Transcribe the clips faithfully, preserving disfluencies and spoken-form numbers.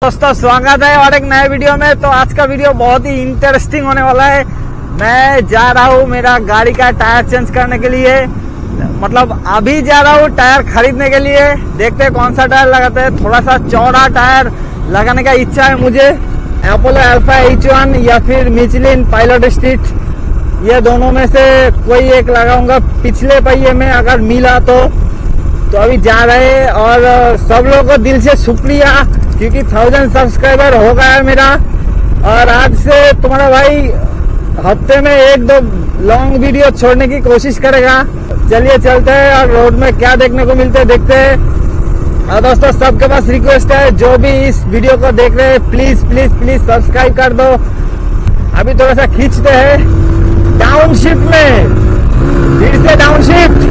दोस्तों स्वागत है और एक नए वीडियो में। तो आज का वीडियो बहुत ही इंटरेस्टिंग होने वाला है। मैं जा रहा हूँ मेरा गाड़ी का टायर चेंज करने के लिए, मतलब अभी जा रहा हूँ टायर खरीदने के लिए। देखते हैं कौन सा टायर लगाते हैं। थोड़ा सा चौड़ा टायर लगाने का इच्छा है मुझे। अपोलो अल्फा एच वन या फिर मिचलिन पायलट स्ट्रीट, ये दोनों में से कोई एक लगाऊंगा पिछले पहिए में अगर मिला तो। तो अभी जा रहे हैं और सब लोगों को दिल से शुक्रिया क्योंकि थाउजेंड सब्सक्राइबर हो गया है मेरा। और आज से तुम्हारा भाई हफ्ते में एक दो लॉन्ग वीडियो छोड़ने की कोशिश करेगा। चलिए चलते हैं और रोड में क्या देखने को मिलते हैं देखते हैं। और दोस्तों सबके पास रिक्वेस्ट है, जो भी इस वीडियो को देख रहे हैं प्लीज प्लीज प्लीज सब्सक्राइब कर दो। अभी थोड़ा सा खींचते हैं डाउनशिफ्ट में, फिर से डाउनशिफ्ट।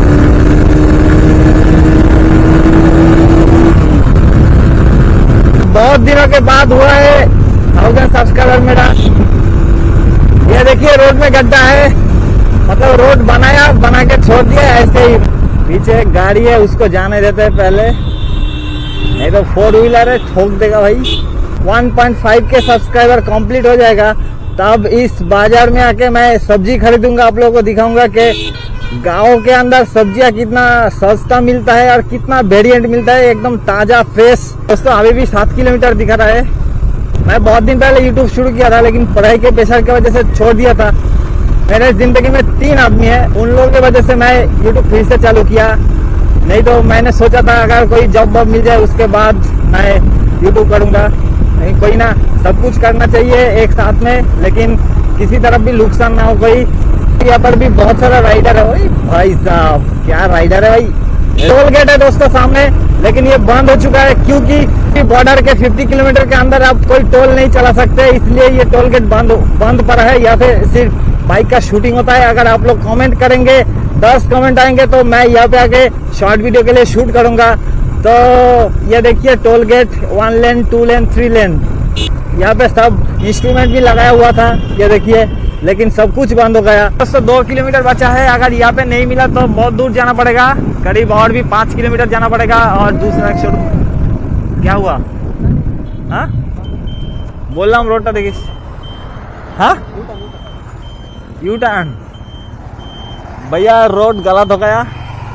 बहुत दिनों के बाद हुआ है थाउजेंड सब्सक्राइबर मेरा। ये देखिए रोड में गड्ढा है, मतलब रोड बनाया बना के छोड़ दिया ऐसे ही। पीछे एक गाड़ी है उसको जाने देते हैं पहले, नहीं तो फोर व्हीलर है ठोक देगा भाई। वन पॉइंट फाइव के सब्सक्राइबर कंप्लीट हो जाएगा तब इस बाजार में आके मैं सब्जी खरीदूंगा। आप लोगों को दिखाऊंगा कि गांव के अंदर सब्जियां कितना सस्ता मिलता है और कितना वेरिएंट मिलता है, एकदम ताजा फ्रेश। दोस्तों अभी भी सात किलोमीटर दिखा रहा है। मैं बहुत दिन पहले यूट्यूब शुरू किया था लेकिन पढ़ाई के प्रेशर की वजह से छोड़ दिया था। मेरे जिंदगी में तीन आदमी है, उन लोगों की वजह से मैं यूट्यूब फिर से चालू किया। नहीं तो मैंने सोचा था अगर कोई जॉब वॉब मिल जाए उसके बाद मैं यूट्यूब करूंगा। नहीं कोई ना, सब कुछ करना चाहिए एक साथ में, लेकिन किसी तरफ भी नुकसान ना हो कोई। यहाँ पर भी बहुत सारा राइडर है भाई। भाई साहब क्या राइडर है भाई। टोल गेट है दोस्तों सामने, लेकिन ये बंद हो चुका है क्योंकि बॉर्डर के पचास किलोमीटर के अंदर आप कोई टोल नहीं चला सकते, इसलिए ये टोल गेट बंद बंद पर है। या फिर सिर्फ बाइक का शूटिंग होता है। अगर आप लोग कमेंट करेंगे, दस कमेंट आएंगे तो मैं यहाँ पे आके शॉर्ट वीडियो के लिए शूट करूंगा। तो ये देखिए toll gate, one lane, two lane, three lane. यहाँ पे सब इंस्ट्रूमेंट भी लगाया हुआ था, ये देखिए, लेकिन सब कुछ बंद हो गया। दोस्तों दो किलोमीटर बचा है, अगर यहाँ पे नहीं मिला तो बहुत दूर जाना पड़ेगा, करीब और भी पाँच किलोमीटर जाना पड़ेगा। और दूसरा एक शोरूम क्या हुआ, हाँ बोल रहा हूँ रोड देखिए, हाँ यू टर्न भैया, रोड गलत हो गया।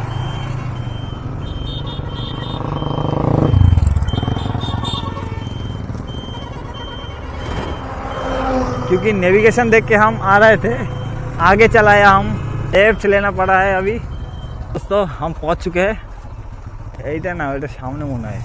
क्योंकि नेविगेशन देख के हम आ रहे थे, आगे चलाया, हम लेफ्ट लेना पड़ा है। अभी दोस्तों हम पहुंच चुके हैं। এইটা না ওটা সামনে মনে হয়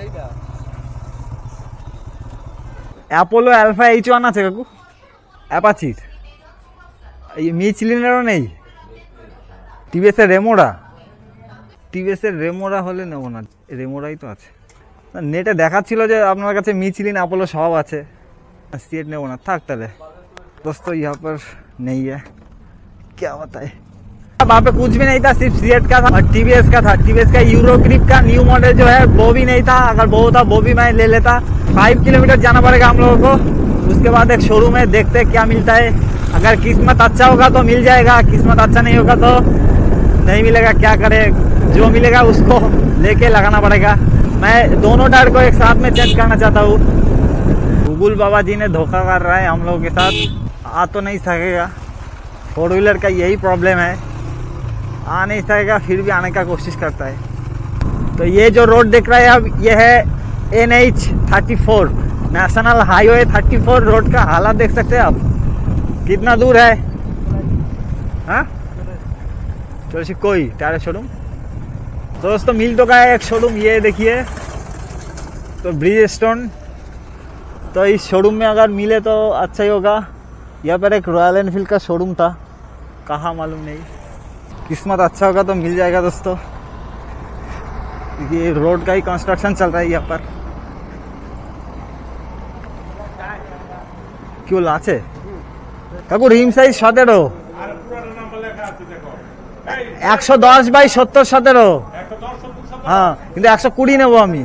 অ্যাপোলো অ্যালফা এইচ ওয়ান আছে কাকু, অ্যাপাচির এই মিচলিনেরও নেই। টিভিএস এর রেমোরা, টিভিএস এর রেমোরা হলে নেব না, রেমোরাই তো আছে। নেটে দেখাচ্ছিল যে আপনার কাছে মিচলিন অ্যাপোলো সব আছে, सीट ने होना था। दोस्तों यहाँ पर नहीं है, क्या बताए। वहाँ पे कुछ भी नहीं था, सिर्फ सीएट का था और टीवीएस का था। टीवीएस का यूरो ग्रिप का न्यू मॉडल जो है वो भी नहीं था। अगर वो होता वो भी मैं ले लेता। फाइव किलोमीटर जाना पड़ेगा हम लोगों को। उसके बाद एक शोरूम है, देखते हैं क्या मिलता है। अगर किस्मत अच्छा होगा तो मिल जाएगा, किस्मत अच्छा नहीं होगा तो नहीं मिलेगा। क्या करे, जो मिलेगा उसको लेके लगाना पड़ेगा। मैं दोनों टायर को एक साथ में चेंज करना चाहता हूँ। गूगल बाबा जी ने धोखा कर रहा है हम लोगों के साथ। आ तो नहीं सकेगा, फोर व्हीलर का यही प्रॉब्लम है, आ नहीं सकेगा फिर भी आने का कोशिश करता है। तो ये जो रोड देख रहा है अब, ये है N H thirty four, national highway thirty four. Road का हालत देख सकते हैं आप, कितना दूर है। हाँ चलो कोई टायर शोरूम दोस्तों मिल तो गया एक शोरूम, ये देखिए तो ब्रिज स्टोन। तो इस शोरूम में अगर मिले तो अच्छा ही होगा। यहाँ पर एक रॉयल एनफील्ड का शोरूम था, कहाँ मालूम नहीं, किस्मत अच्छा होगा तो मिल जाएगा दोस्तों। ये रोड का ही कंस्ट्रक्शन चल रहा है यहाँ पर। क्यों लाचे काकू रिम साइज सतेरो, একশো দশ বাই সত্তর সতেরো। হ্যাঁ কিন্তু একশো কুড়ি নেবো আমি।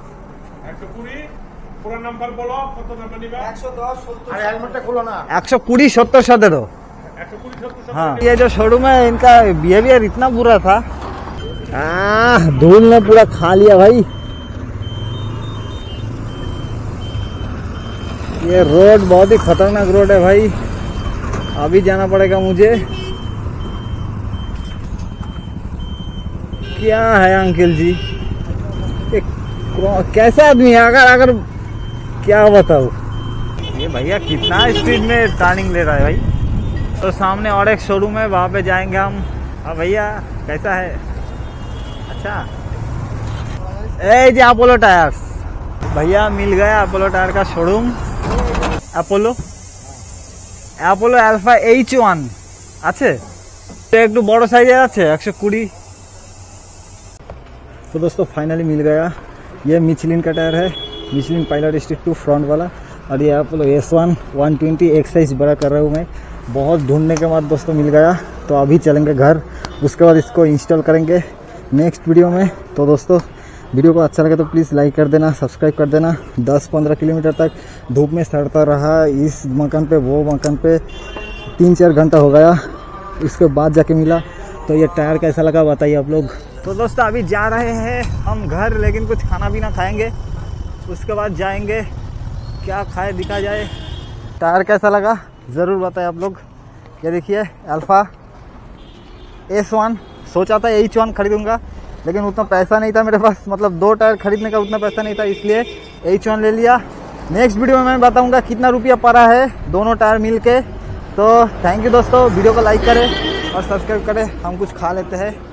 একশো কুড়ি सत्तर सत्तर। हाँ ये जो शोरूम है इनका बिहेवियर इतना बुरा था, धूल ने पूरा खा लिया भाई। ये रोड बहुत ही खतरनाक रोड है भाई, अभी जाना पड़ेगा मुझे। क्या है अंकल जी, कैसा आदमी है, अगर अगर क्या बताऊँ। ये भैया कितना स्पीड में टर्निंग ले रहा है भाई। तो सामने और एक शोरूम है, वहाँ पे जाएंगे हम। हाँ भैया कैसा है? अच्छा, ए जी अपोलो टायर्स भैया मिल गया, अपोलो टायर का showroom. Apollo Apollo alpha H one আছে, একটু বড় সাইজের আছে একশো কুড়ি। तो दोस्तों फाइनली मिल गया, ये मिचलिन का टायर है, Michelin pilot stick two front वाला। और ये Apollo S one one twenty एक साइज बड़ा कर रहा हूँ मैं, बहुत ढूंढने के बाद दोस्तों मिल गया। तो अभी चलेंगे घर, उसके बाद इसको इंस्टॉल करेंगे नेक्स्ट वीडियो में। तो दोस्तों वीडियो को अच्छा लगे तो प्लीज़ लाइक कर देना, सब्सक्राइब कर देना। दस पंद्रह किलोमीटर तक धूप में सड़ता रहा, इस मकान पे वो मकान पे तीन चार घंटा हो गया, इसके बाद जाके मिला। तो ये टायर कैसा लगा बताइए आप लोग। तो दोस्तों अभी जा रहे हैं हम घर, लेकिन कुछ खाना पीना खाएंगे, उसके बाद जाएंगे, क्या खाए दिखा जाए। टायर कैसा लगा ज़रूर बताएं आप लोग। ये देखिए अल्फा एस वन, सोचा था एच वन खरीदूंगा, लेकिन उतना पैसा नहीं था मेरे पास, मतलब दो टायर खरीदने का उतना पैसा नहीं था, इसलिए एच वन ले लिया। नेक्स्ट वीडियो में मैं बताऊंगा कितना रुपया पड़ा है दोनों टायर मिल के। तो थैंक यू दोस्तों, वीडियो को लाइक करें और सब्सक्राइब करें। हम कुछ खा लेते हैं।